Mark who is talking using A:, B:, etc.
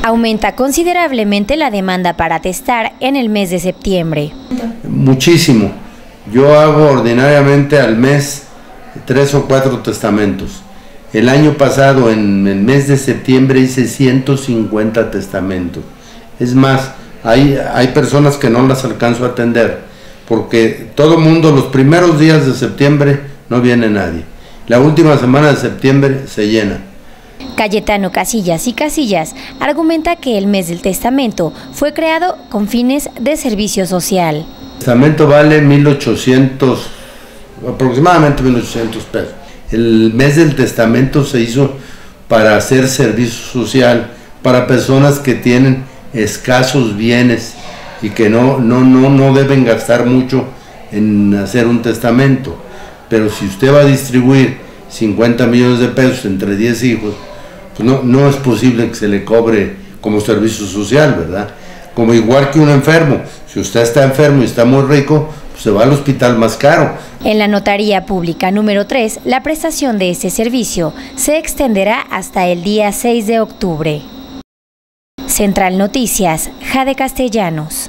A: Aumenta considerablemente la demanda para testar en el mes de septiembre.
B: Muchísimo. Yo hago ordinariamente al mes 3 o 4 testamentos. El año pasado, en el mes de septiembre, hice 150 testamentos. Es más, hay personas que no las alcanzo a atender, porque todo el mundo, los primeros días de septiembre, no viene nadie. La última semana de septiembre se llena.
A: Cayetano Casillas y Casillas argumenta que el mes del testamento fue creado con fines de servicio social.
B: El testamento vale 1,800, aproximadamente 1,800 pesos. El mes del testamento se hizo para hacer servicio social para personas que tienen escasos bienes y que no deben gastar mucho en hacer un testamento. Pero si usted va a distribuir 50 millones de pesos entre 10 hijos, pues no es posible que se le cobre como servicio social, ¿verdad? Como igual que un enfermo. Si usted está enfermo y está muy rico, pues se va al hospital más caro.
A: En la Notaría Pública número 3, la prestación de este servicio se extenderá hasta el día 6 de octubre. Central Noticias, Jade Castellanos.